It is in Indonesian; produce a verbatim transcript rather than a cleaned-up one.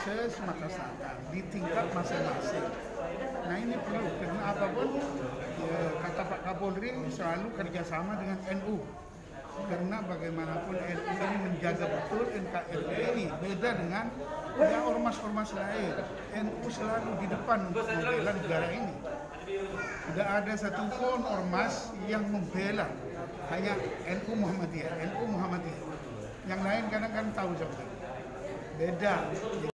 se-Sumatera Selatan di tingkat masing-masing. Nah ini perlu, karena apapun ya, kata Pak Kapolri selalu kerjasama dengan N U. Karena bagaimanapun N U ini menjaga betul N K R I ini, beda dengan ya ormas-ormas lain. N U selalu di depan untuk membela negara ini. Tidak ada satupun ormas yang membela, hanya N U Muhammadiyah, N U Muhammadiyah. Yang lain kadang-kadang tahu saja. Beda. Jadi